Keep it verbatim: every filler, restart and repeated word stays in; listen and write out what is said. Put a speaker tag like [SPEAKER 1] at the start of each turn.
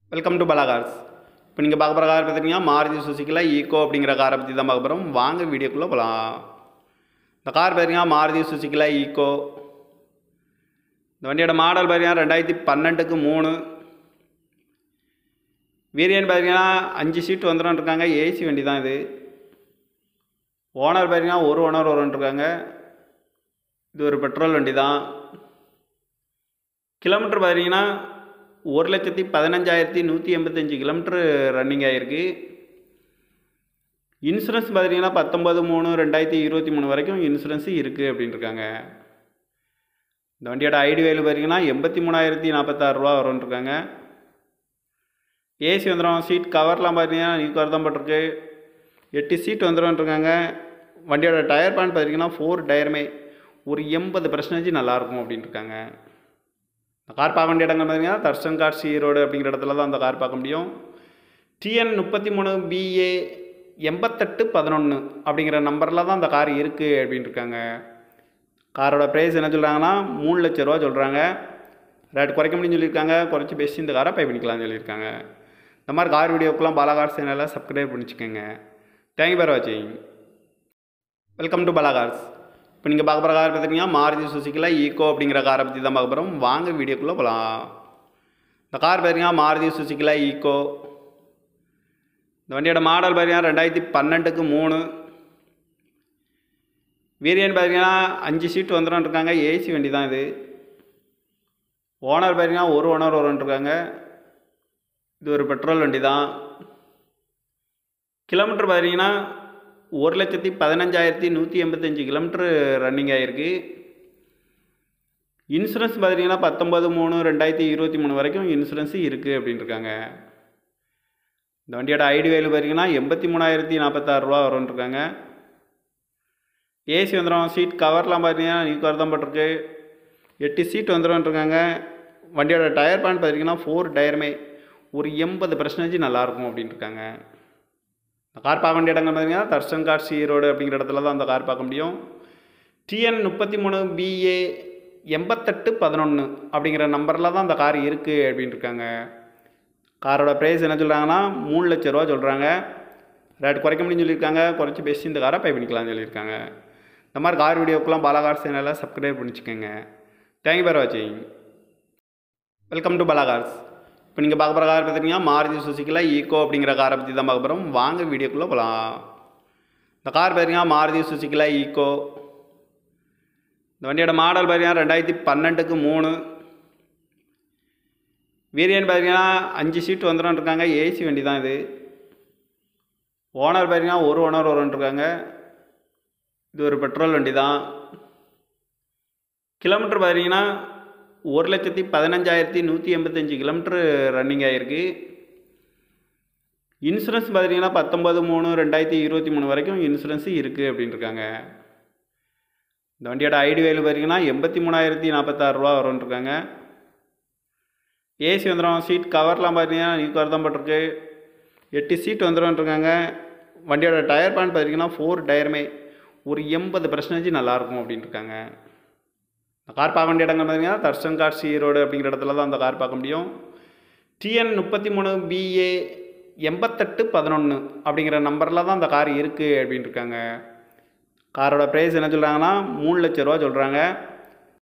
[SPEAKER 1] Welcome to Bala cars. இப்போ நீங்கள் பார்க்க போகிற கார் பார்த்துட்டிங்கன்னா மாருதி சுசுக்கியில் ஈக்கோ அப்படிங்கிற காரை பற்றி தான் பார்க்க போகிறோம். வாங்க வீடியோக்குள்ளே போகலாம். இந்த கார் பார்த்தீங்கன்னா மாருதி சுசுக்கியில் ஈக்கோ. இந்த வண்டியோட மாடல் பார்த்தீங்கன்னா ரெண்டாயிரத்தி பன்னெண்டுக்கு மூணு. வேரியன்ட் பார்த்தீங்கன்னா அஞ்சு சீட் வந்துடும் இருக்காங்க. ஏசி வண்டி தான் இது. ஓனர் பார்த்தீங்கன்னா ஒரு ஓனர் வரும்ன்ட்ருக்காங்க. இது ஒரு பெட்ரோல் வண்டி தான். கிலோமீட்டர் பார்த்தீங்கன்னா ஒரு லட்சத்தி பதினஞ்சாயிரத்தி நூற்றி எண்பத்தஞ்சு கிலோமீட்ரு ரன்னிங் ஆகிருக்கு. இன்சூரன்ஸ் பார்த்தீங்கன்னா பத்தொம்பது மூணு ரெண்டாயிரத்தி இருபத்தி மூணு வரைக்கும் இன்சூரன்ஸு இருக்குது அப்படின்ட்டுருக்காங்க. இந்த வண்டியோட ஐடி வேல்யூ பார்த்தீங்கன்னா எண்பத்தி மூணாயிரத்தி நாற்பத்தாறு ரூபா வரும்ன்ட்ருக்காங்க. ஏசி வந்துடும். சீட் கவர்லாம் பார்த்தீங்கன்னா நியூ கவர் தான் போட்டிருக்கு. எட்டு சீட் வந்துடும்ன்ட்ருக்காங்க. வண்டியோட டயர் பாயிண்ட் பார்த்தீங்கன்னா ஃபோர் டயருமே ஒரு எண்பது பர்சன்டேஜ் நல்லாயிருக்கும் அப்படின்ட்டுருக்காங்க. இந்த கார் பார்க்க வேண்டிய இடங்கள் பார்த்தீங்கன்னா தர்ஷன் கார்ஸ் ஈரோடு அப்படிங்கிற இடத்துல தான் அந்த கார் பார்க்க முடியும். டிஎன் முப்பத்தி மூணு பிஏ எண்பத்தெட்டு பதினொன்று அப்படிங்கிற நம்பரில் தான் அந்த கார் இருக்குது அப்படின்ட்டுருக்காங்க. காரோட ப்ரைஸ் என்ன சொல்கிறாங்கன்னா மூணு லட்ச ரூபா சொல்கிறாங்க. ரேட் குறைக்க முடியும்னு சொல்லியிருக்காங்க. குறைச்சி பேசி இந்த காரை பை பண்ணிக்கலாம்னு சொல்லியிருக்காங்க. இந்த மாதிரி கார் வீடியோக்கெலாம் பாலா கார்ஸ் சேனலில் சப்ஸ்கிரைப் பண்ணிச்சுக்கோங்க. தேங்க்யூ ஃபார் வாட்சிங். Welcome to Bala cars. இப்போ நீங்கள் பார்க்க போகிற கார் பார்த்துட்டிங்கன்னா மாருதி சுசுக்கியில் ஈக்கோ அப்படிங்கிற காரை பற்றி தான் பார்க்க போகிறோம். வாங்க வீடியோக்குள்ளே போகலாம். இந்த கார் பார்த்தீங்கன்னா மாருதி சுசுக்கியில் ஈக்கோ. இந்த வண்டியோட மாடல் பார்த்தீங்கன்னா ரெண்டாயிரத்தி பன்னெண்டுக்கு மூணு. வேரியன்ட் பார்த்தீங்கன்னா அஞ்சு சீட் வந்துடும் இருக்காங்க. ஏசி வண்டி தான் இது. ஓனர் பார்த்தீங்கன்னா ஒரு ஓனர் வரும்ன்ட்ருக்காங்க. இது ஒரு பெட்ரோல் வண்டி தான். கிலோமீட்டர் பார்த்தீங்கன்னா ஒரு லட்சத்தி பதினஞ்சாயிரத்தி நூற்றி எண்பத்தஞ்சு கிலோமீட்ரு ரன்னிங் ஆகிருக்கு. இன்சூரன்ஸ் பார்த்தீங்கன்னா பத்தொம்பது மூணு ரெண்டாயிரத்தி இருபத்தி மூணு வரைக்கும் இன்சூரன்ஸு இருக்குது அப்படின்ட்டுருக்காங்க. இந்த வண்டியோட ஐடி வேல்யூ பார்த்தீங்கன்னா எண்பத்தி மூணாயிரத்தி நாற்பத்தாறு ரூபா வரும்ன்ட்ருக்காங்க. ஏசி வந்துடும். சீட் கவர்லாம் பார்த்தீங்கன்னா நியூ கவர் தான் போட்டிருக்கு. எட்டு சீட் வந்துடும்ன்ட்ருக்காங்க. வண்டியோட டயர் பாயிண்ட் பார்த்தீங்கன்னா ஃபோர் டயருமே ஒரு எண்பது பர்சன்டேஜ் நல்லாயிருக்கும் அப்படின்ட்டுருக்காங்க. இந்த கார் பார்க்க வேண்டிய இடங்கள் பார்த்தீங்கன்னா தர்ஷன் கார்ஸ் ஈரோடு அப்படிங்கிற இடத்துல தான் அந்த கார் பார்க்க முடியும். டிஎன் முப்பத்தி மூணு பிஏ எண்பத்தெட்டு பதினொன்று அப்படிங்கிற நம்பரில் தான் அந்த கார் இருக்குது அப்படின்ட்டுருக்காங்க. காரோட ப்ரைஸ் என்ன சொல்கிறாங்கன்னா மூணு லட்ச ரூபா சொல்கிறாங்க. ரேட் குறைக்க முடியும்னு சொல்லியிருக்காங்க. குறைச்சி பேசி இந்த காரை பை பண்ணிக்கலாம்னு சொல்லியிருக்காங்க. இந்த மாதிரி கார் வீடியோக்கெலாம் பாலா கார்ஸ் சேனலில் சப்ஸ்கிரைப் பண்ணிச்சுக்கோங்க. தேங்க்யூ ஃபார் வாட்சிங். Welcome to Bala cars. இப்போ நீங்கள் பார்க்க போகிற கார் பார்த்துட்டிங்கன்னா மாருதி சுசுக்கியில் ஈக்கோ அப்படிங்கிற காரை பற்றி தான் பார்க்க போகிறோம். வாங்க வீடியோக்குள்ளே போகலாம். இந்த கார் பார்த்தீங்கன்னா மாருதி சுசுக்கியில் ஈக்கோ. இந்த வண்டியோட மாடல் பார்த்தீங்கன்னா ரெண்டாயிரத்தி பன்னெண்டுக்கு மூணு. வேரியன்ட் பார்த்தீங்கன்னா அஞ்சு சீட் வந்துடும் இருக்காங்க. ஏசி வண்டி தான் இது. ஓனர் பார்த்தீங்கன்னா ஒரு ஓனர் வரும்ன்ட்ருக்காங்க. இது ஒரு பெட்ரோல் வண்டி தான். கிலோமீட்டர் பார்த்தீங்கன்னா ஒரு லட்சத்தி பதினஞ்சாயிரத்தி நூற்றி எண்பத்தஞ்சு கிலோமீட்ரு ரன்னிங் ஆகிருக்கு. இன்சூரன்ஸ் பார்த்தீங்கன்னா பத்தொம்பது மூணு ரெண்டாயிரத்தி இருபத்தி மூணு வரைக்கும் இன்சூரன்ஸு இருக்குது அப்படின்ட்டுருக்காங்க. இந்த வண்டியோட ஐடி வேல்யூ பார்த்தீங்கன்னா எண்பத்தி மூணாயிரத்தி நாற்பத்தாறு ரூபா வரும்ன்ட்ருக்காங்க. ஏசி வந்துடும். சீட் கவர்லாம் பார்த்தீங்கன்னா நியூ கவர் தான் போட்டிருக்கு. எட்டு சீட் வந்துடும்ன்ட்ருக்காங்க. வண்டியோட டயர் பாயிண்ட் பார்த்தீங்கன்னா ஃபோர் டயருமே ஒரு எண்பது பர்சன்டேஜ் நல்லாயிருக்கும் அப்படின்ட்டுருக்காங்க. இந்த கார் பார்க்க வேண்டிய இடங்கள் பார்த்தீங்கன்னா தர்ஷன் கார்ஸ் ஈரோடு அப்படிங்கிற இடத்துல தான் அந்த கார் பார்க்க முடியும். டிஎன் முப்பத்தி மூணு பிஏ எண்பத்தெட்டு பதினொன்று அப்படிங்கிற நம்பரில் தான் அந்த கார் இருக்குது அப்படின்ட்டுருக்காங்க. காரோட ப்ரைஸ் என்ன சொல்கிறாங்கன்னா மூணு லட்ச ரூபா சொல்கிறாங்க.